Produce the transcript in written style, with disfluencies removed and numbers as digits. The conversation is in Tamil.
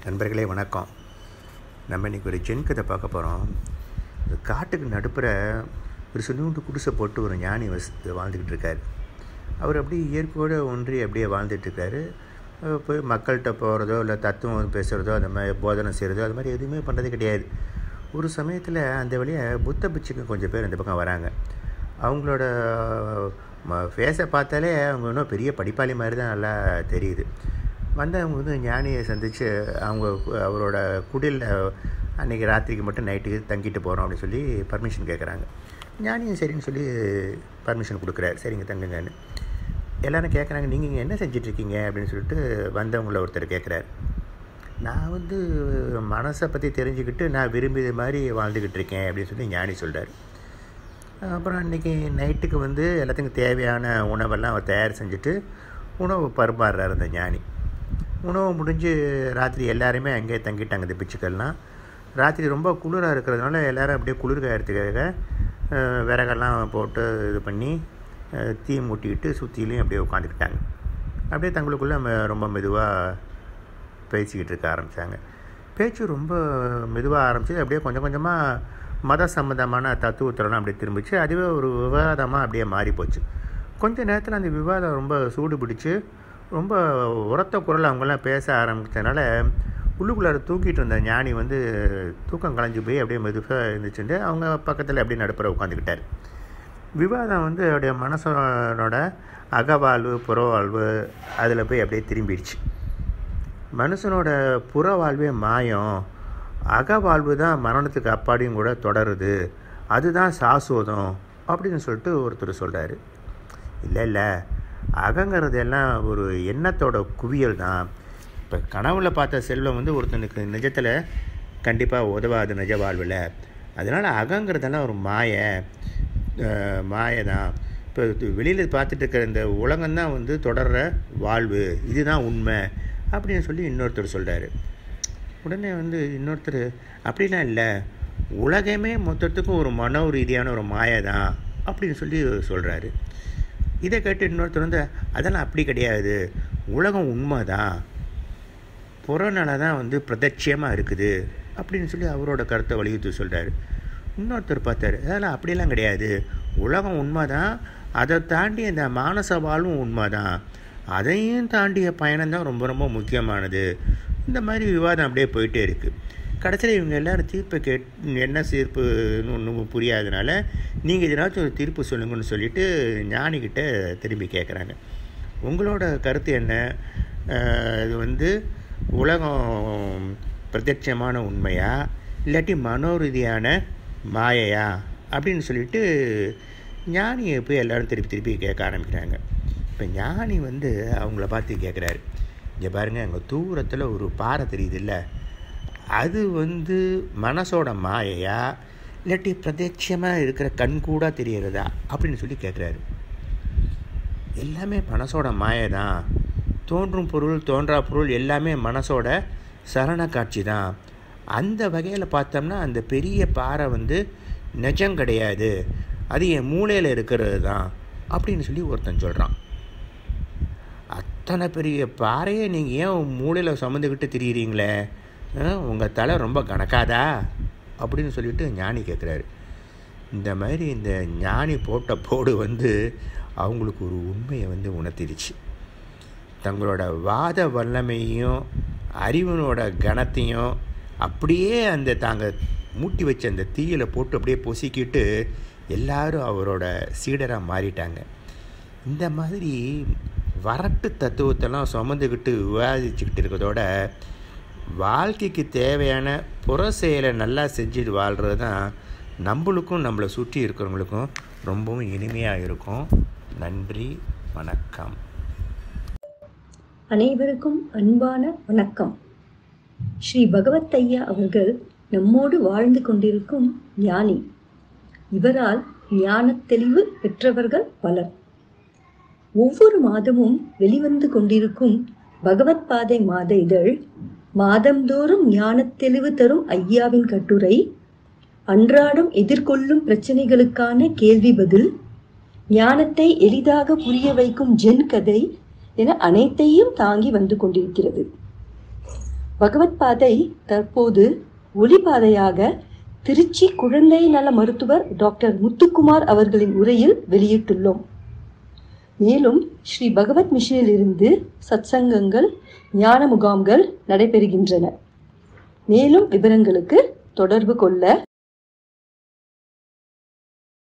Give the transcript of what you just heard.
நண்பர்களே வணக்கம். நம்ம இன்றைக்கி ஒரு ஜென் கதை பார்க்க போகிறோம். காட்டுக்கு நடுப்புற ஒரு சின்னூண்டு குடிசை போட்டு ஒரு ஞானி வாழ்ந்துக்கிட்டு இருக்கார். அவர் அப்படியே இயற்கையோடு ஒன்றி அப்படியே வாழ்ந்துட்டுருக்காரு. போய் மக்கள்கிட்ட போகிறதோ இல்லை தத்துவம் பேசுகிறதோ அந்த மாதிரி போதனை செய்கிறதோ அது மாதிரி எதுவுமே பண்ணுறது கிடையாது. ஒரு சமயத்தில் அந்த வழியாக புத்த பிட்சுக்கு கொஞ்சம் பேர் அந்த பக்கம் வராங்க. அவங்களோட ஃபேஸை பார்த்தாலே அவங்க இன்னும் பெரிய படிப்பாளி மாதிரி தான் நல்லா தெரியுது. அவங்க ஞானியை சந்தித்து அவரோட குடியில் அன்றைக்கி ராத்திரிக்கு மட்டும் நைட்டுக்கு தங்கிட்டு போகிறோம் அப்படின்னு சொல்லி பர்மிஷன் கேட்குறாங்க. ஞானியும் சரின்னு சொல்லி பர்மிஷன் கொடுக்குறாரு. சரிங்க தங்குங்கன்னு. எல்லோரும் கேட்குறாங்க, நீங்கள் இங்கே என்ன செஞ்சிட்ருக்கீங்க அப்படின்னு சொல்லிட்டு வந்தவங்கள ஒருத்தர் கேட்குறாரு. நான் மனசை பற்றி தெரிஞ்சுக்கிட்டு நான் விரும்பியது மாதிரி வாழ்ந்துக்கிட்டு இருக்கேன் அப்படின்னு சொல்லி ஞானி சொல்கிறார். அப்புறம் அன்றைக்கி நைட்டுக்கு எல்லாத்துக்கும் தேவையான உணவெல்லாம் அவர் தயார் செஞ்சுட்டு உணவு பரிமாறுறாரு அந்த ஞானி. உணவு முடிஞ்சு ராத்திரி எல்லாருமே அங்கேயே தங்கிட்டாங்க. இந்த பிச்சுக்கள்லாம் ராத்திரி ரொம்ப குளிராக இருக்கிறதுனால எல்லோரும் அப்படியே குளிர் காயறதுக்காக விறகெல்லாம் போட்டு இது பண்ணி தீ மூட்டிக்கிட்டு சுற்றிலையும் அப்படியே உட்காந்துக்கிட்டாங்க. அப்படியே தங்களுக்குள்ளே ரொம்ப மெதுவாக பேசிக்கிட்டு இருக்க ஆரம்பித்தாங்க. பேச்சு ரொம்ப மெதுவாக ஆரம்பிச்சு அப்படியே கொஞ்சம் கொஞ்சமாக மத சம்பந்தமான தத்துவத்திலலாம் அப்படியே திரும்பிச்சு. அதுவே ஒரு விவாதமாக அப்படியே மாறிப்போச்சு. கொஞ்சம் நேரத்தில் அந்த விவாதம் ரொம்ப சூடு பிடிச்சி ரொம்ப உரத்த குரல் அவங்கெல்லாம் பேச ஆரம்பித்ததுனால உள்ளுக்குள்ளார தூக்கிட்டு இருந்த ஞானி தூக்கம் கலைஞ்சி போய் அப்படியே மெதுவாக இருந்துச்சுட்டு அவங்க பக்கத்தில் அப்படியே நடுப்புற உட்காந்துக்கிட்டார். விவாதம் அவருடைய மனசனோட அகவாழ்வு புறவாழ்வு அதில் போய் அப்படியே திரும்பிடுச்சு. மனுஷனோட புறவாழ்வே மாயம், அகவாழ்வு தான் மரணத்துக்கு அப்பாடியும் கூட தொடருது, அதுதான் சாஸ்வதம் அப்படின்னு சொல்லிட்டு ஒருத்தர் சொல்கிறாரு. இல்லை அகங்கிறது எல்லாம் ஒரு எண்ணத்தோட குவியல் தான். இப்போ கனவுல பார்த்த செல்வம் ஒருத்தனுக்கு நிஜத்தில் கண்டிப்பாக உதவாது நிஜ வாழ்வில். அதனால் அகங்கிறதெல்லாம் ஒரு மாயை தான். இப்போ வெளியில் பார்த்துட்டு இருக்கிற இந்த உலகம்தான் தொடர்ற வாழ்வு, இதுதான் உண்மை அப்படின்னு சொல்லி இன்னொருத்தர் சொல்கிறாரு. உடனே இன்னொருத்தர் அப்படிலாம் இல்லை, உலகமே மொத்தத்துக்கும் ஒரு மனோ ரீதியான ஒரு மாயை தான் அப்படின்னு சொல்லி சொல்கிறாரு. இதை கேட்டு இன்னொருத்தர் அதெல்லாம் அப்படி கிடையாது, உலகம் உண்மை தான், புறநலை தான் பிரதட்சியமாக இருக்குது அப்படின்னு சொல்லி அவரோட கருத்தை வலியுறுத்தி சொல்கிறாரு. இன்னொருத்தர் பார்த்தாரு, அதெல்லாம் அப்படியெல்லாம் கிடையாது, உலகம் உண்மை தான், அதை தாண்டி அந்த மானச வாழ்வும் உண்மை தான், அதையும் தாண்டிய பயணம்தான் ரொம்ப ரொம்ப முக்கியமானது. இந்த மாதிரி விவாதம் அப்படியே போயிட்டே இருக்குது. கடைசியில் இவங்க எல்லோரும் தீர்ப்பை என்ன தீர்ப்புன்னு ஒன்றும் புரியாதனால நீங்கள் இதனாச்சும் ஒரு தீர்ப்பு சொல்லுங்கன்னு சொல்லிவிட்டு ஞானிக்கிட்ட திரும்பி கேட்குறாங்க. உங்களோட கருத்து என்ன? இது உலகம் பிரத்யட்சமான உண்மையா இல்லாட்டி மனோரீதியான மாயையா அப்படின்னு சொல்லிட்டு ஞானியை போய் எல்லோரும் திருப்பி கேட்க ஆரம்பிக்கிறாங்க. இப்போ ஞானி அவங்கள பார்த்து கேட்குறாரு, இங்கே பாருங்கள், அங்கே தூரத்தில் ஒரு பாறை தெரியுது இல்லை, அது மனசோட மாயையா இல்லாட்டி பிரத்யட்சமாக இருக்கிற கண் கூட தெரிகிறதா அப்படின்னு சொல்லி கேட்குறாரு. எல்லாமே மனசோட மாயை தான், தோன்றும் பொருள் தோன்றா பொருள் எல்லாமே மனசோட சரண காட்சி தான். அந்த வகையில் பார்த்தோம்னா அந்த பெரிய பாறை நிஜம் கிடையாது, அது என் மூளையில் இருக்கிறது தான் அப்படின்னு சொல்லி ஒருத்தன் சொல்கிறான். அத்தனை பெரிய பாறையை நீங்கள் ஏன் மூளையில் சுமந்துக்கிட்டு திரியிறீங்களே, உங்கள் தலை ரொம்ப கணக்காதா அப்படின்னு சொல்லிட்டு ஞானி கேட்குறாரு. இந்த மாதிரி இந்த ஞானி போட்ட போடு அவங்களுக்கு ஒரு உண்மையை உணர்த்திடுச்சு. தங்களோட வாத வல்லமையும் அறிவனோட கணத்தையும் அப்படியே அந்த தாங்க மூட்டி வச்ச அந்த தீயில் போட்டு அப்படியே பொசிக்கிட்டு எல்லாரும் அவரோட சீடராக மாறிட்டாங்க. இந்த மாதிரி வரட்டு தத்துவத்தெல்லாம் சுமந்துக்கிட்டு விவாதிச்சுக்கிட்டு இருக்கிறதோட வாழ்க்கைக்கு தேவையான புற செயலை நல்லா செஞ்சுட்டு வாழ்கிறது தான் நம்மளுக்கும் நம்மளை சுற்றி இருக்கிறவங்களுக்கும் ரொம்பவும் இனிமையாக இருக்கும். நன்றி, வணக்கம். அனைவருக்கும் அன்பான வணக்கம். ஸ்ரீ பகவத் ஐயா அவர்கள் நம்மோடு வாழ்ந்து கொண்டிருக்கும் ஞானி. இவரால் ஞான தெளிவு பெற்றவர்கள் பலர். ஒவ்வொரு மாதமும் வெளிவந்து கொண்டிருக்கும் பகவத் பாதை மாத இதழ் மாதந்தோறும் ஞான தெளிவு தரும் ஐயாவின் கட்டுரை, அன்றாடம் எதிர்கொள்ளும் பிரச்சனைகளுக்கான கேள்வி பதில், ஞானத்தை எளிதாக புரிய வைக்கும் ஜென் கதை என அனைத்தையும் தாங்கி வந்து கொண்டிருக்கிறது. பகவத் பாதை தற்போது ஒளிபாதையாக திருச்சி குழந்தை நல மருத்துவர் டாக்டர் முத்துக்குமார் அவர்களின் உரையில் வெளியிட்டுள்ளோம். மேலும் ஸ்ரீ பகவத் மிஷனில் இருந்து சத்சங்கங்கள், ஞான முகாம்கள் நடைபெறுகின்றன. மேலும் விவரங்களுக்கு தொடர்பு கொள்ள